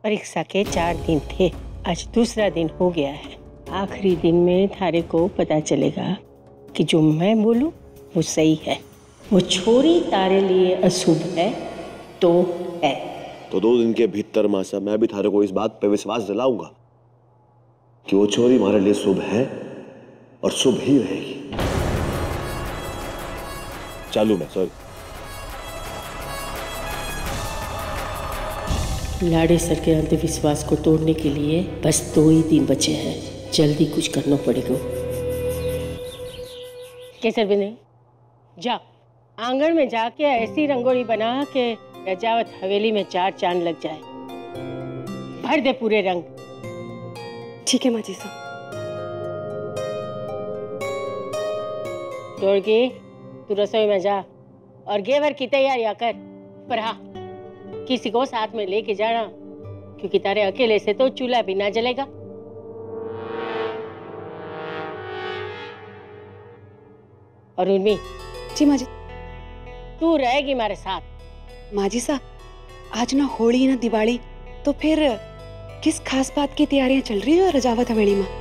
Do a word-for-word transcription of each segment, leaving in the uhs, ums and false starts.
परीक्षा के चार दिन थे, आज दूसरा दिन हो गया है। आखिरी दिन में थारे को पता चलेगा कि जो मैं बोलूं वो सही है। वो छोरी तारे लिए अशुभ है तो है। तो दो दिन के भीतर मासा मैं भी थारे को इस बात पे विश्वास दिलाऊंगा कि वो छोरी हमारे लिए शुभ है और शुभ ही रहेगी। चालू मैं सॉरी। लाड़े सर के अंधविश्वास को तोड़ने के लिए बस दो ही दिन बचे हैं, जल्दी कुछ करना पड़ेगा। केसर बिने, जा आंगन में जाके ऐसी रंगोली बना के रजावत हवेली में चार चांद लग जाए। भर दे पूरे रंग। ठीक है माजी साहब। दौड़गी, तू रसोई में जा और घेवर की तैयारियां कर। पर हाँ, किसी को साथ में लेके जाना, क्योंकि तारे अकेले से तो चूल्हा भी ना जलेगा। और उर्मी। जी माजी। तू रहेगी हमारे साथ। माजी साहब, आज ना होली ना दिवाली, तो फिर किस खास बात की तैयारियां चल रही है रजावत हवेली में?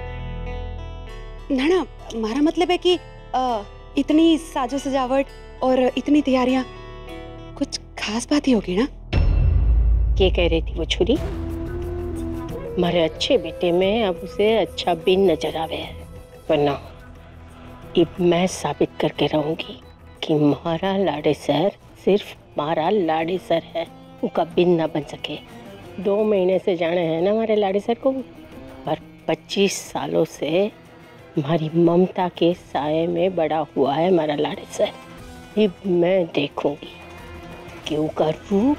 ना ना, हमारा मतलब है कि आ, इतनी साजो सजावट और इतनी तैयारियां, कुछ खास बात ही होगी ना? क्या कह रही थी वो छुरी? हमारे अच्छे बेटे में अब उसे अच्छा बिन नजर आवे है, वरना अब मैं साबित करके रहूंगी कि मारा लाड़े सर सिर्फ मारा लाड़े सर है, उनका बिन ना बन सके। दो महीने से जाने हैं ना हमारे लाड़े सर को, पर पच्चीस सालों से हमारी ममता के साये में बड़ा हुआ है हमारा लाड़े सर। अब मैं देखूंगी कि उनका रूप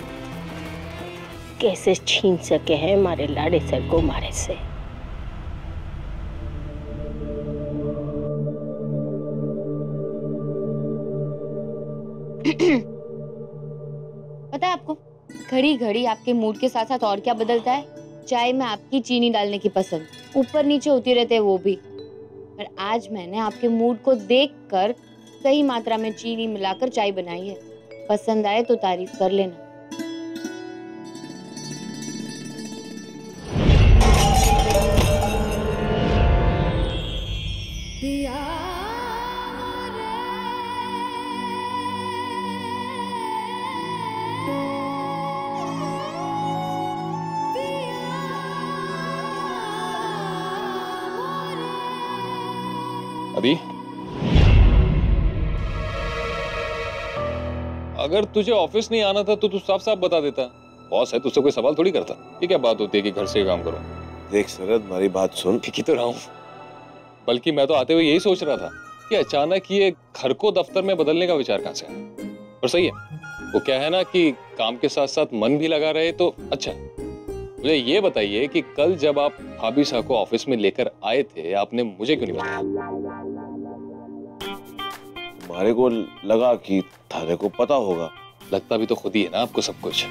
कैसे छीन सके हैं हमारे लाड़े सर को मारे से। पता है आपको, घड़ी घड़ी आपके मूड के साथ साथ और क्या बदलता है? चाय में आपकी चीनी डालने की पसंद ऊपर नीचे होती रहते हैं वो भी। पर आज मैंने आपके मूड को देखकर सही मात्रा में चीनी मिलाकर चाय बनाई है। पसंद आए तो तारीफ कर लेना। अभी अगर तुझे ऑफिस नहीं आना था तो तू साफ साफ बता देता। बॉस है, तुझसे कोई सवाल थोड़ी करता। ये क्या बात होती है कि घर से काम करो? देख शरद, हमारी बात सुन। ठीक ही तो रहा हूं, बल्कि मैं तो आते हुए यही सोच रहा था कि अचानक ये घर को दफ्तर में बदलने का विचार कहां से आया। और सही है, वो क्या है ना कि काम के साथ साथ मन भी लगा रहे तो अच्छा। मुझे ये बताइए कि कल जब आप भाभी साहब को ऑफिस में लेकर आए थे, आपने मुझे क्यों नहीं बताया? हमारे को लगा कि थारे को पता होगा। लगता भी तो खुद ही है ना आपको सब कुछ।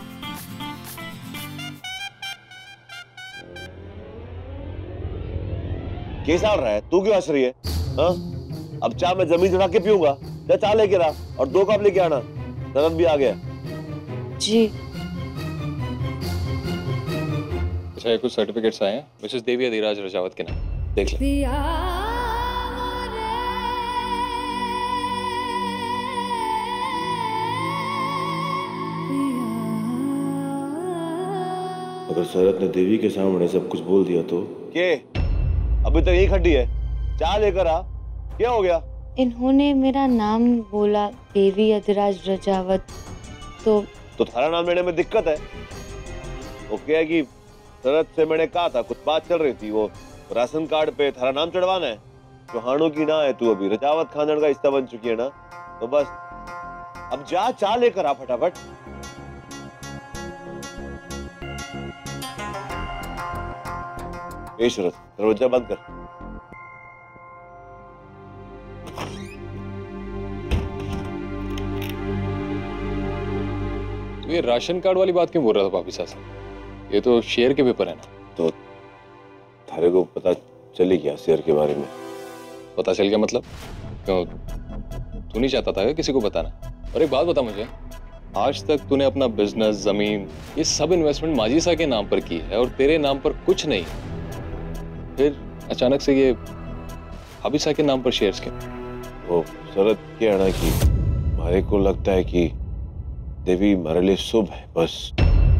कैसा रहा है? तू क्यों हंस रही है? हाँ? अब चाय मैं जमीन चढ़ा के पीऊंगा। जा चाय लेके ला और दो कप लेके आना। शरद भी आ गया। जी। अच्छा, ये कुछ सर्टिफिकेट्स आए हैं मिसेस देवी अधिराज रजावत के नाम, देख ले। अगर शरद ने देवी के सामने सब कुछ बोल दिया तो? के अभी तक यही खड्डी है, चाय लेकर आ। क्या हो गया? इन्होंने मेरा नाम बोला, देवी अधिराज रजावत। तो तो थारा नाम लेने में दिक्कत है? वो क्या है कि शरद से मैंने कहा था, कुछ बात चल रही थी, वो राशन कार्ड पे थारा नाम चढ़वाना है। चौहानों की ना है, तू अभी रजावत खानदान का हिस्सा बन चुकी है ना, तो बस अब जा चाय लेकर आ फटाफट। ए शरद, दरवाजा बंद कर। तो ये राशन कार्ड वाली बात क्यों बोल रहा था भाभी साहब? ये तो शेयर के पेपर है ना। तो थारे को पता चली क्या शेयर के बारे में? पता चल गया मतलब? क्यों, तू नहीं चाहता था किसी को बताना? और एक बात बता मुझे, आज तक तूने अपना बिजनेस, जमीन, ये सब इन्वेस्टमेंट माजिसा के नाम पर की है और तेरे नाम पर कुछ नहीं। फिर अचानक से ये भाभीसा के नाम पर शेयर्स क्यों? वो शरद क्या है ना कि हमारे को लगता है कि देवी हमारे लिए शुभ है, बस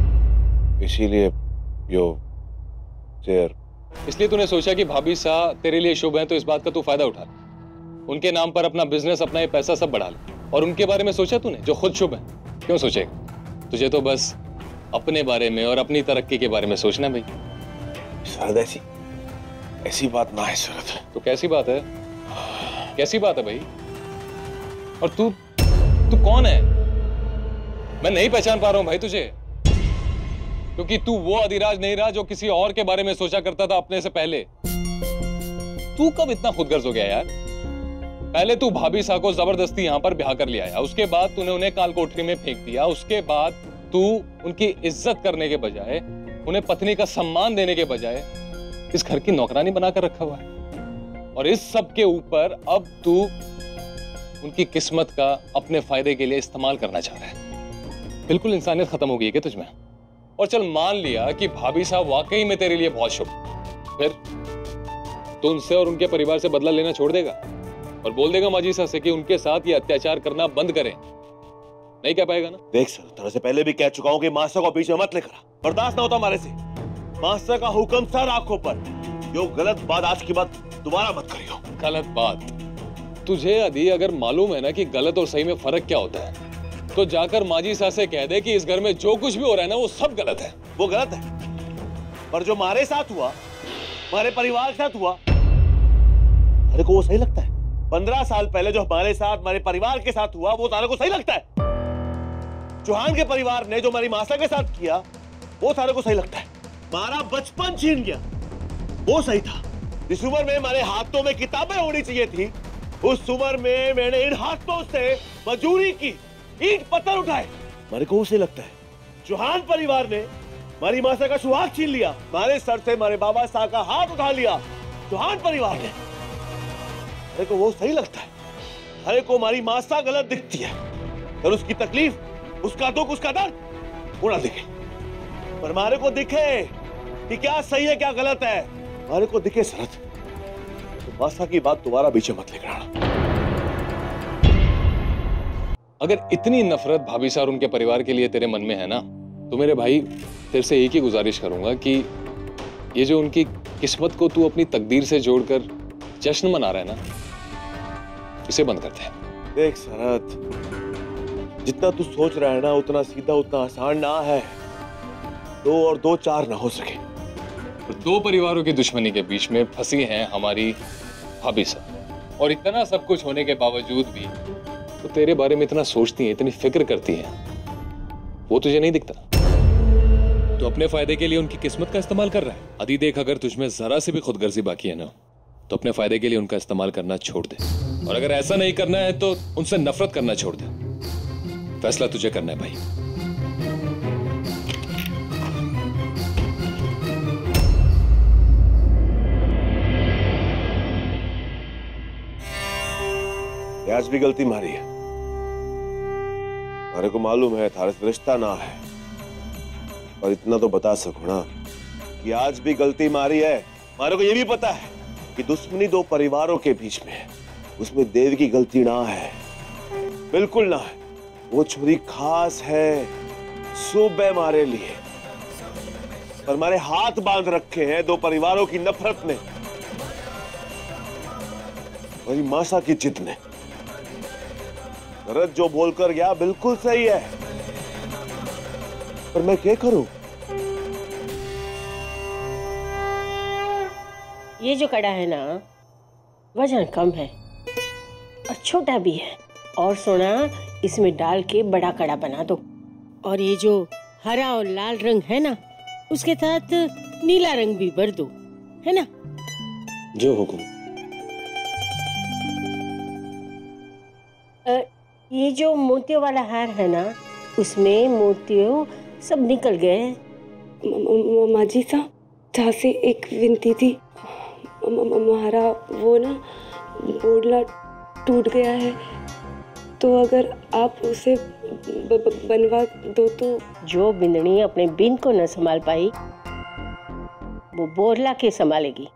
इसीलिए यो शेयर। इसलिए तूने सोचा कि भाभीसा तेरे लिए शुभ है तो इस बात का तू फायदा उठा ले, उनके नाम पर अपना बिजनेस, अपना ये पैसा सब बढ़ा ले। और उनके बारे में सोचा तूने जो खुद शुभ है? क्यों सोचेगा? तुझे तो बस अपने बारे में और अपनी तरक्की के बारे में सोचना भाई। शरद ऐसी ऐसी बात ना है शरद। तो कैसी बात है? कैसी बात है भाई? और तू तू कौन है? मैं नहीं पहचान पा रहा हूं भाई तुझे, क्योंकि तू वो अधिराज नहीं रहा जो किसी और के बारे में सोचा करता था अपने से पहले। तू कब इतना खुदगर्ज हो गया यार? पहले तू भाभीसा को जबरदस्ती यहां पर ब्याह कर ले आया, उसके बाद तूने उन्हें काल कोठरी में फेंक दिया, उसके बाद तू उनकी इज्जत करने के बजाय, उन्हें पत्नी का सम्मान देने के बजाय इस घर की नौकरानी बनाकर रखा हुआ है। और इस सब के ऊपर अब तू उनकी किस्मत का अपने फायदे के लिए इस्तेमाल करना चाह रहा है। बिल्कुल इंसानियत खत्म हो गई है क्या तुझमें? और चल मान लिया कि भाभीसा वाकई में तेरे लिए बहुत शुभ, फिर तू उनसे और उनके परिवार से बदला लेना छोड़ देगा और बोल देगा माजिसा से कि उनके साथ ये अत्याचार करना बंद करें? नहीं कह पाएगा ना? देख सर, तरह से पहले भी कह चुका हूं कि मास्टर को बीच में मत लेकर, बर्दाश्त ना होता हमारे से। मास्टर का हुक्म सर आंखों पर। जो गलत बात आज की बात दोबारा मत करियो। गलत बात? तुझे अभी अगर मालूम है ना कि गलत और सही में फर्क क्या होता है, तो जाकर माजिसा से कह दे कि इस घर में जो कुछ भी हो रहा है ना वो सब गलत है। वो गलत है, पर जो हमारे साथ हुआ, हमारे परिवार के साथ हुआ, अरे को वो सही लगता है? पंद्रह साल पहले जो हमारे साथ, हमारे परिवार के साथ हुआ, वो तारे को सही लगता है? चौहान के परिवार ने जो हमारी मासा के साथ किया, वो तारे को सही लगता है? हमारा बचपन छीन गया, वो सही था? जिस उम्र में हमारे हाथों में किताबें होनी चाहिए थी, उस उम्र में मैंने इन हाथों से मजदूरी की, ईंट पत्थर उठाए, हमारे को सही लगता है? चौहान परिवार ने हमारी मासा का सुहाग छीन लिया, हमारे सर से हमारे बाबा साहब का हाथ उठा लिया, चौहान परिवार ने, हमारे को वो सही लगता है? हमारे को हमारी मासा गलत दिखती है, और उसकी तकलीफ, उसका दुख, उसका दर्द वो ना दिखे, पर हमारे को दिखे कि क्या सही है क्या गलत है। हमारे को दिखे शरद, तो मासा की बात दोबारा बीच में मत लेकर आना। अगर इतनी नफरत भाभीसा और उनके परिवार के लिए तेरे मन में है ना, तो मेरे भाई तेरे से एक ही गुजारिश करूंगा कि ये जो उनकी किस्मत को तू अपनी तकदीर से जोड़कर जश्न मना रहा है ना, इसे बंद करते हैं। देख शरद, जितना तू सोच रहा है ना उतना सीधा, उतना आसान ना है। दो और दो चार ना हो सके। दो परिवारों की दुश्मनी के बीच में फंसी है हमारी भाभीसा, और इतना सब कुछ होने के बावजूद भी तो तेरे बारे में इतना सोचती है, इतनी फिक्र करती है, वो तुझे नहीं दिखता? तो अपने फायदे के लिए उनकी किस्मत का इस्तेमाल कर रहा है। अभी देख, अगर तुझमें जरा से भी खुदगर्जी बाकी है ना, तो अपने फायदे के लिए उनका इस्तेमाल करना छोड़ दे, और अगर ऐसा नहीं करना है तो उनसे नफरत करना छोड़ दे। फैसला तुझे करना है भाई। आज भी गलती मारी है, हमारे को मालूम है थारे से रिश्ता ना है, पर इतना तो बता सको ना कि आज भी गलती मारी है। हमारे को ये भी पता है कि दुश्मनी दो परिवारों के बीच में है, उसमें देव की गलती ना है, बिल्कुल ना है। वो छुरी खास है, शुभ है हमारे लिए, पर हमारे हाथ बांध रखे हैं दो परिवारों की नफरत ने, हमारी मासा की जिद ने। शरद जो बोलकर गया बिल्कुल सही है, पर मैं क्या करूं? ये जो कड़ा है ना, वजन कम है और छोटा भी है, और सोना इसमें डाल के बड़ा कड़ा बना दो। और ये जो हरा और लाल रंग है ना, उसके साथ नीला रंग भी भर दो, है ना? जो हुकुम। ये जो मोतियों वाला हार है ना, उसमें मोतियों सब निकल गए। माजिसा, जहाँ से एक विनती थी, हमारा वो ना बोडला टूट गया है। तो अगर आप उसे ब, ब, बनवा दो तो? जो बिंदनी अपने बिन को न संभाल पाई वो बोरला के संभालेगी।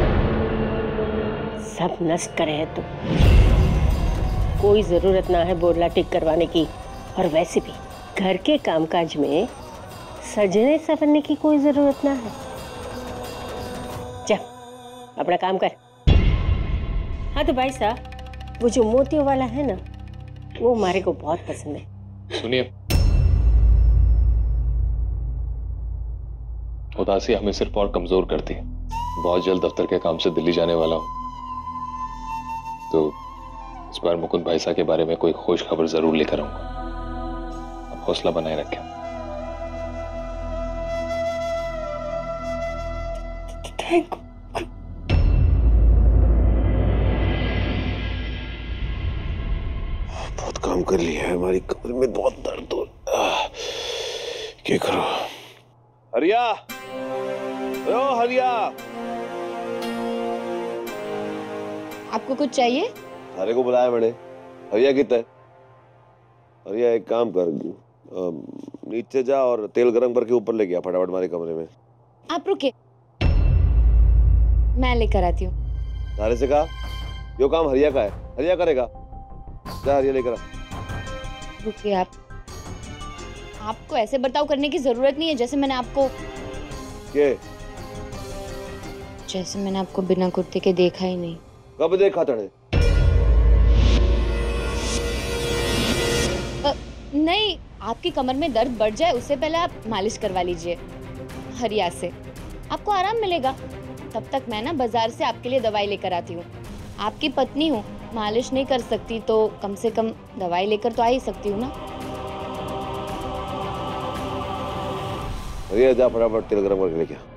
सब नष्ट करे है तो कोई जरूरत ना है बोरला टिक करवाने की। और वैसे भी घर के कामकाज में सजने संवरने की कोई जरूरत ना है। जा अपना काम कर। हाँ तो भाई साहब, वो जो मोतियों वाला है ना, वो हमारे को बहुत पसंद है। सुनिए, उदासी हमें सिर्फ और कमजोर करती है। बहुत जल्द दफ्तर के काम से दिल्ली जाने वाला हूं, तो इस बार मुकुंद भाई साहब के बारे में कोई खुश खबर जरूर लेकर आऊंगा। अब हौसला बनाए रखें। Thank you. बहुत काम कर लिया है, हमारी कमर में बहुत दर्द हो। क्या करो? हरिया, ओ हरिया, आपको कुछ चाहिए? सारे को बुलाया मैंने। हरिया कितना है? हरिया एक काम कर, नीचे जा और तेल गरम करके ऊपर ले गया फटाफट हमारे कमरे में। आप रुके, मैं लेकर आती हूँ। सारे से कहा यो काम हरिया का है, हरिया करेगा। जा हरिया लेकर आ। रुकिए, आप आपको ऐसे बर्ताव करने की जरूरत नहीं है जैसे मैंने आपको के जैसे मैंने आपको बिना कुर्ते के देखा ही नहीं। कब देखा तड़े? नहीं, आपकी कमर में दर्द बढ़ जाए उससे पहले आप मालिश करवा लीजिए हरिया से, आपको आराम मिलेगा। तब तक मैं ना बाजार से आपके लिए दवाई लेकर आती हूँ। आपकी पत्नी हूँ, मालिश नहीं कर सकती तो कम से कम दवाई लेकर तो आ ही सकती हूँ ना। हरिया जा फटाफट तेल गरम करके लेके आ।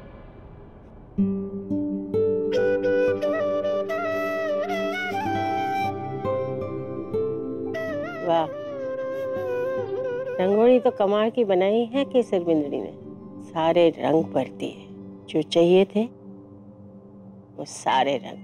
वाह, रंगोली तो कमाल की बनाई है केसर बिंदड़ी ने। सारे रंग भरती है, जो चाहिए थे वो सारे रंग।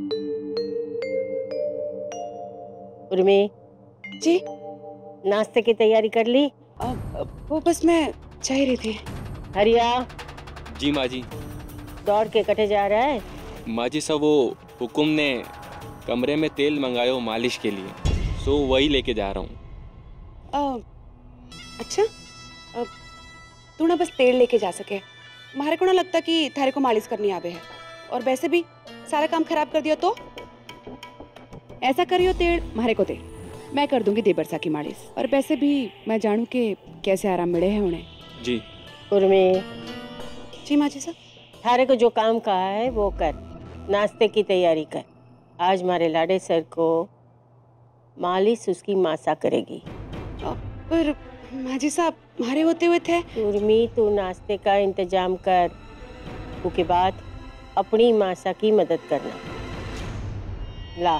उर्मी जी? नाश्ते की तैयारी कर ली? आ, वो बस मैं चाह रही थी। हरिया जी माँ जी। दौड़ के कटे जा रहा है? माँ जी सब वो हुकुम ने कमरे में तेल मंगायो मालिश के लिए, सो वही लेके जा रहा हूँ। अच्छा, अब तू ना बस तेल लेके जा सके। मारे को ना लगता कि थारे को मालिश करनी आवे है, और वैसे भी सारा काम खराब कर दिया तो ऐसा करियो तेल मारे को दे, मैं कर दूंगी देबरसा की मालिश। और वैसे भी मैं जानू के कैसे आराम मिले है उन्हें। जी। उर्मी जी माँ जी साहब। थारे को जो काम कहा है वो कर, नाश्ते की तैयारी कर। आज हमारे लाडे सर को मालिश उसकी मासा करेगी। पर माँ जी साहब मारे होते हुए थे। उर्मी तू नाश्ते का इंतजाम कर, उसके बाद अपनी मासा की मदद करना। ला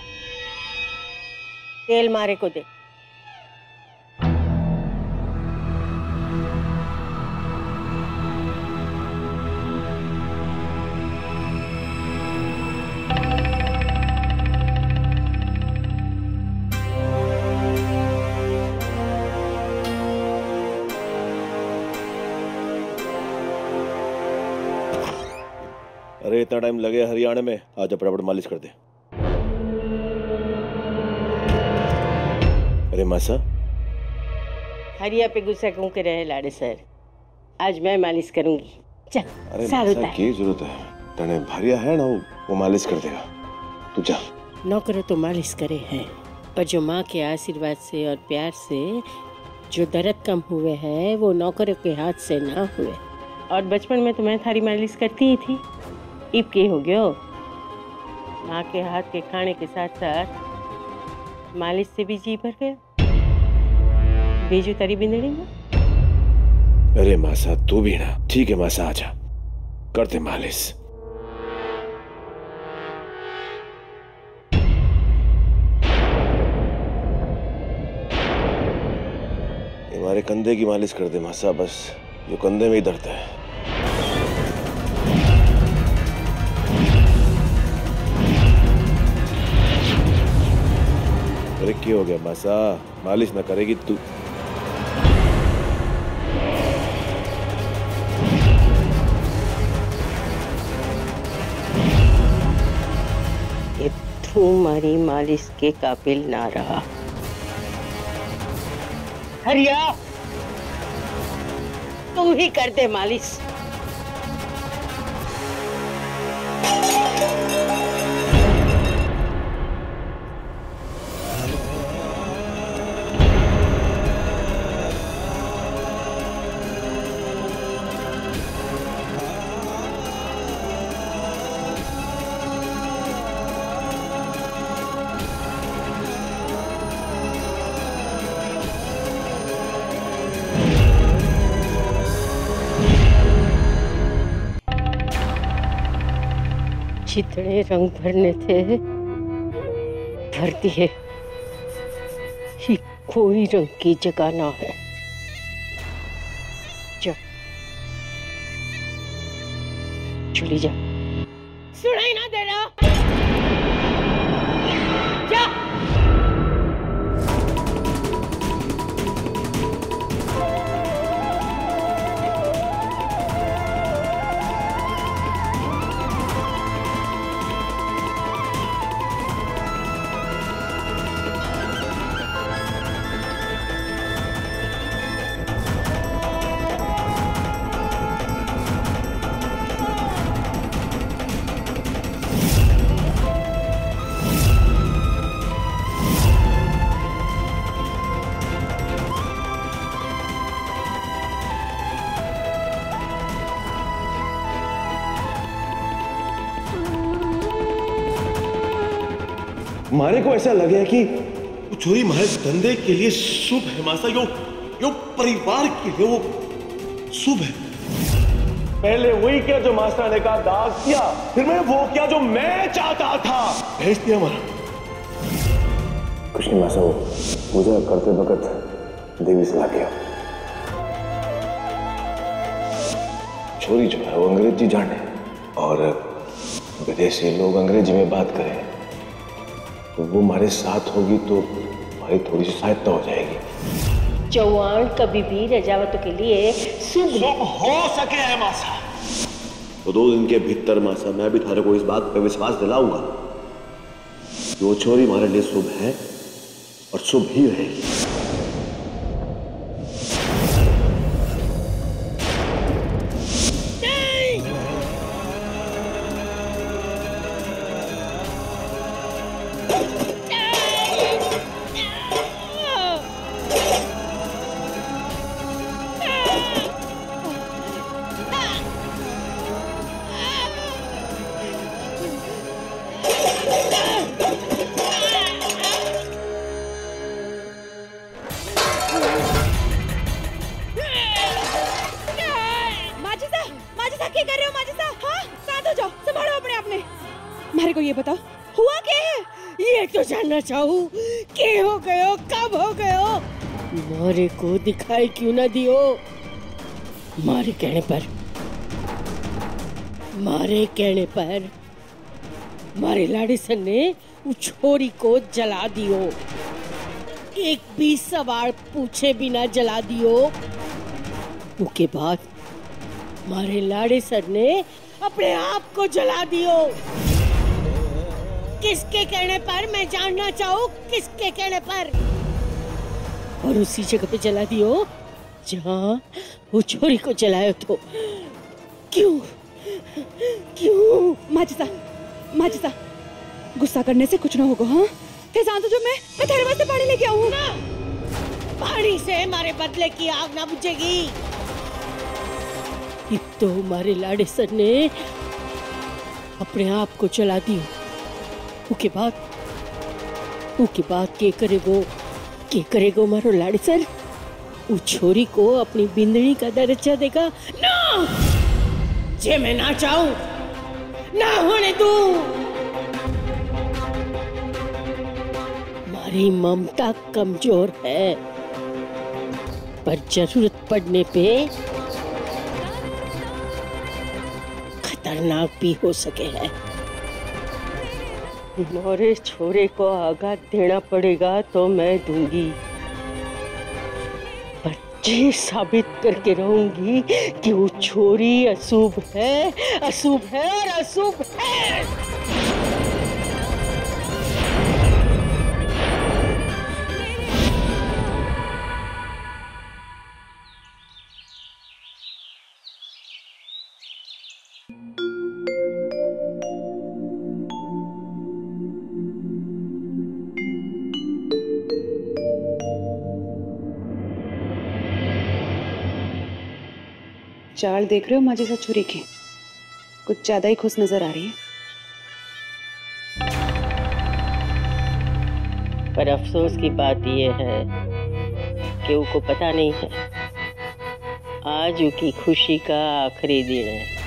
तेल मारे को दे। अरे इतना टाइम लगे हरियाणा में, आज फटाफट मालिश कर दे। अरे मासा, हरिया पे गुस्सा क्यों के रहे लाडे सर? आज मैं मालिश करूंगी। चल अरे सारू मासा की जरूरत है, तने भारिया है ना, वो मालिश कर देगा। तू जा। नौकर तो मालिश करे हैं, पर जो माँ के आशीर्वाद से और प्यार से जो दर्द कम हुए हैं वो नौकरों के हाथ से ना हुए। और बचपन में तो मैं थारी मालिश करती ही थी, इब के हो गयो। माँ के हाथ के खाने के साथ साथ मालिश से भी जी भर गया। भेजू तारी बिंदड़ी में। अरे मासा तू भी ना। ठीक है मासा, आजा करते मालिश। हमारे कंधे की मालिश कर दे मासा, बस जो कंधे में ही दर्द है। अरे क्या हो गया मासा, मालिश ना करेगी तू? ये तू मारी मालिश के काबिल ना रहा। हरिया, तू ही कर दे मालिश। जितने रंग भरने थे भर दिए, ही कोई रंग की जगह ना है। जा चली जा, सुनाई ना दे रहा? जा। मारे को ऐसा लगे है कि वो छोरी हमारे धंधे के लिए शुभ है मासा, यो यो परिवार के लिए वो शुभ है। पहले वही किया जो मास्टर ने कहा, दाग किया, फिर मैंने वो किया जो मैं चाहता था, भेज दिया हमारा। कुछ नहीं मासा, वो मुझे करते वक्त देवी से लग गया। छोरी जो है वो अंग्रेजी जाने और विदेशी लोग अंग्रेजी में बात करें तो वो हमारे साथ होगी तो हमारी थोड़ी सी सहायता हो जाएगी। चौहान कभी भी रजावतों के लिए शुभ हो सके है मासा। तो दो दिन के भीतर मासा मैं भी थारे को इस बात पर विश्वास दिलाऊंगा कि वो छोरी हमारे लिए शुभ है और शुभ ही रहेगी। मारे को ये बताओ हुआ क्या है? ये तो जानना चाहूँ, के हो गयो, कब हो गयो? मारे को दिखाई क्यों ना दियो? मारे कहने पर मारे कहने पर मारे लाड़ी सन ने उस छोरी को जला दियो, एक भी सवाल पूछे बिना जला दियो। उसके बाद मारे लाड़ी सन ने अपने आप को जला दियो। किसके कहने पर? मैं जानना चाहूँ किसके कहने पर? और उसी जगह पे जला दियो जहाँ वो छोरी को जलाया तो। क्यों क्यों? माजिदा माजिदा गुस्सा करने से कुछ ना होगा। हाँ फिर जान तो जो मैं मैं तेरे वास्ते पानी लेके आऊँ ना। पानी से हमारे बदले की आग ना बुझेगी। ये तो हमारे लाड़े सर ने अपने आप को जला दियो। उसके बाद उसके बाद के करेगो के करेगो मारो लाड़ी सर? उस छोरी को अपनी बिंदनी का दर्जा देगा ना? जे मैं ना चाहूं ना होने दूं। मारी ममता कमजोर है पर जरूरत पड़ने पे खतरनाक भी हो सके है। मोरे छोरे को आघात देना पड़ेगा तो मैं दूंगी, पर ये साबित करके रहूंगी कि वो छोरी अशुभ है, अशुभ है और अशुभ है। चाल देख रहे हो माँ जैसा छुरी की, कुछ ज्यादा ही खुश नजर आ रही है। पर अफसोस की बात यह है कि उसको पता नहीं है आज उसकी खुशी का आखिरी दिन है।